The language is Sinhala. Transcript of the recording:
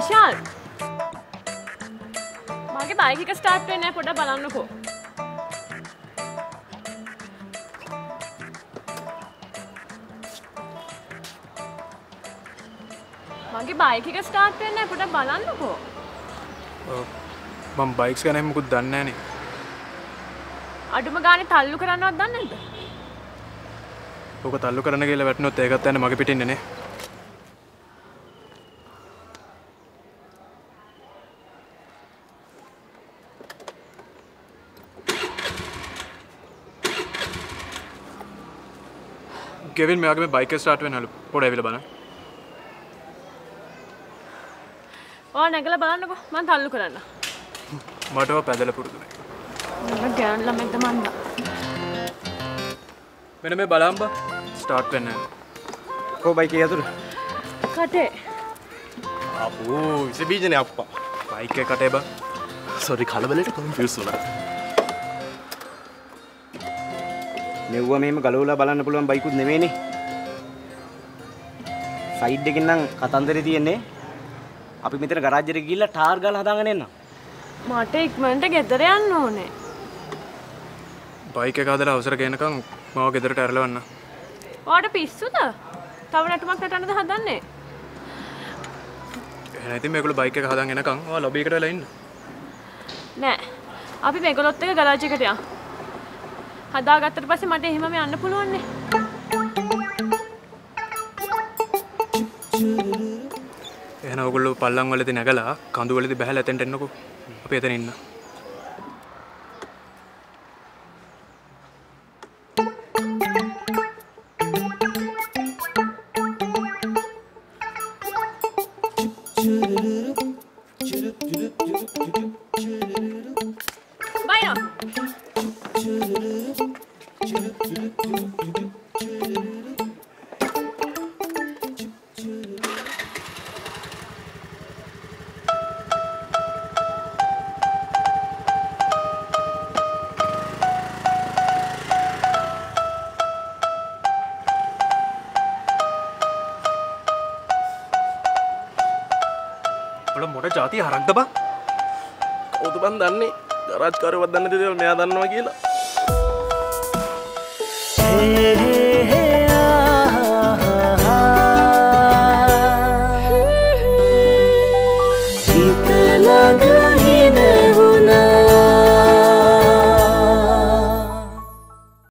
විශාල් මගේ බයික් එක ස්ටාර්ට් වෙන්නේ නැහැ පොඩ්ඩක් බලන්නකෝ. මගේ බයික් එක ස්ටාර්ට් වෙන්නේ නැහැ පොඩ්ඩක් බලන්නකෝ. මම බයික්ස් ගැන මොකුත් දන්නේ නැහනේ. අඩුම ගානේ තල්ලු කරන්නවත් දන්නේ නැද්ද? ඔක තල්ලු කරන්න කියලා වැටුනොත් ඒකත් යන්නේ මගේ පිටින්නේ නේ. केविन मैं आगे में बाइक के स्टार्ट වෙන හලු පොඩ ඇවිල්ලා බලන්න. ඔය නැගලා බලන්නකෝ මම තල්ලු කරන්න. මටව පැදලා පුරුදු නෑ. මම ගෑන් ළමෙක්ද මන්ද. මෙන්න මේ බලන්න බා ස්ටාර්ට් වෙන්නේ නැහැ. කො බයික් එක යතුරු? කටේ. අපෝ ඉसे බීජනේ අප්පා. බයික් එක කටේ බා. සෝරි කලබලෙට කන්ෆියුස් වුණා. මෙව්වා මෙහෙම ගලවලා බලන්න පුළුවන් බයිකුත් නෙමෙයිනේ. සයිඩ් එකෙන් නම් කතන්දරේ තියෙන්නේ. අපි මෙතන ගරාජ් එකට ගිහිල්ලා ටාර් ගාලා හදාගෙන එන්න. මට ඉක්මනට ගෙදර යන්න ඕනේ. බයික් එක හදලා අවසර ගේනකම් මාව ගෙදරට ඇරලවන්න. ඔයාට පිස්සුද? තව නටුමක් නටන්නද හදන්නේ? එහෙනම් ඉතින් මේගොල්ලෝ බයික් එක හදාගෙන එනකම් ඔයා ලොබි එකට වෙලා ඉන්න. නෑ. අපි මේගොල්ලොත් එක්ක ගරාජ් එකට යමු. හදාගත්තට පස්සේ මට එහෙමම යන්න පුළුවන් නේ. එහෙනම් ඔයගොල්ලෝ පල්ලම් වලදී නැගලා කඳු වලදී බහැලා එතෙන්ට එන්නකෝ. අපි එතන ඉන්න. මොඩ જાති හරක්ද බා? කවුද බන් දන්නේ? ගරාජ් කාර්යවත් දන්නේ දෙයක් මෙයා දන්නවා කියලා.